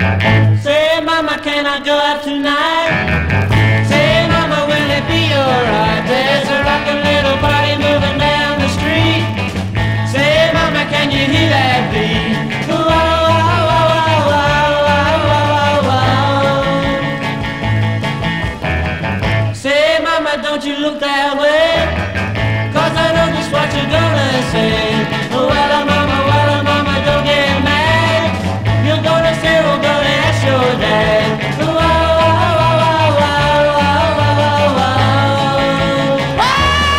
Say, Mama, can I go out tonight? Say, Mama, will it be alright? There's a rockin' little party moving down the street. Say, Mama, can you hear that beat? Whoa, whoa, whoa, whoa, whoa, whoa, whoa. Say, Mama, don't you look that way, 'cause I know just what you're gonna say. Well, Mama, don't get mad. You're gonna say we're gonna ask your dad. Whoa, whoa, whoa, whoa, whoa, whoa, whoa, whoa.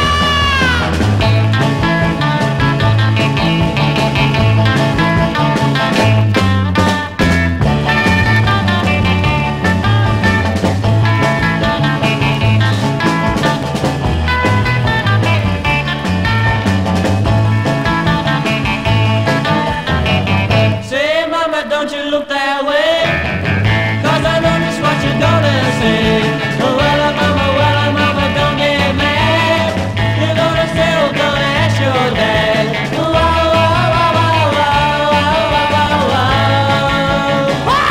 Say, Mama, don't you look that way, 'cause I know just what you're gonna say. Well, Mama, don't get mad. You're gonna say we're gonna ask your dad. Whoa, whoa, whoa, whoa, whoa, whoa, whoa, whoa.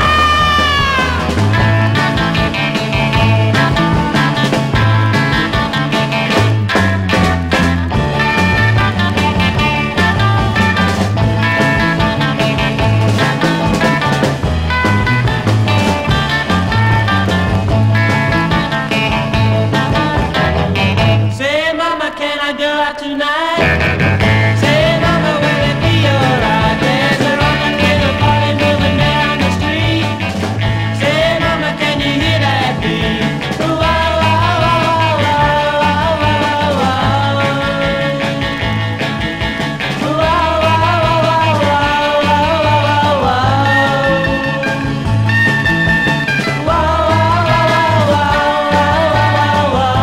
Say, Mama, can I go out tonight? Say, Mama, will it be alright? There's a rockin' little party moving down the street. Say, Mama, can you hear that beat? Whoa, whoa, whoa, whoa, whoa, whoa, whoa. Whoa, whoa, whoa, whoa, whoa, whoa, whoa. Whoa, whoa, whoa, whoa, whoa, whoa.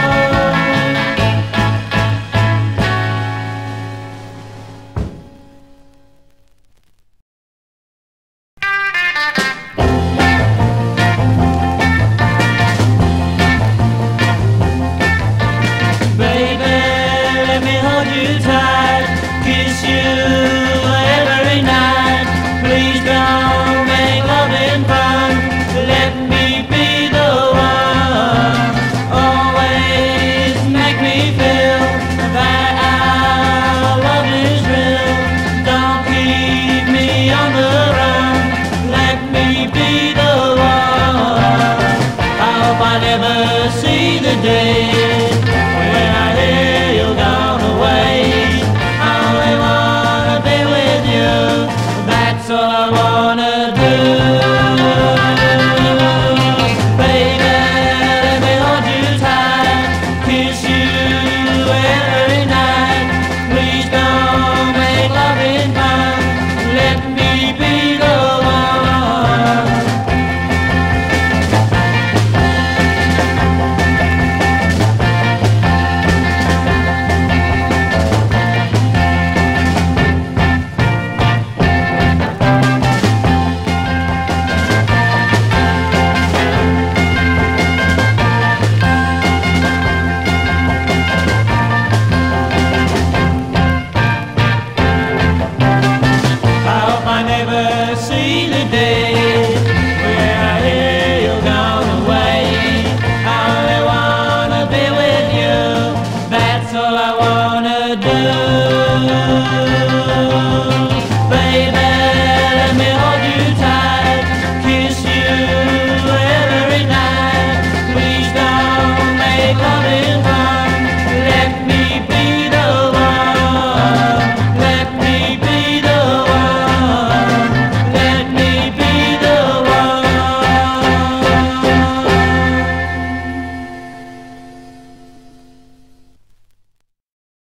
Baby, let me hold you tight, kiss you every night. Please don't make loving fun. Let me be the one. Always make me feel that our love is real. Don't keep me on the run. Let me be the one. I hope I never see the day when I hear you're gone away. I only wanna be with you, that's all I wanna do. Baby, let me hold you tight, kiss you every night. Please don't make loving fun. Let me be the one. I hope I never see the day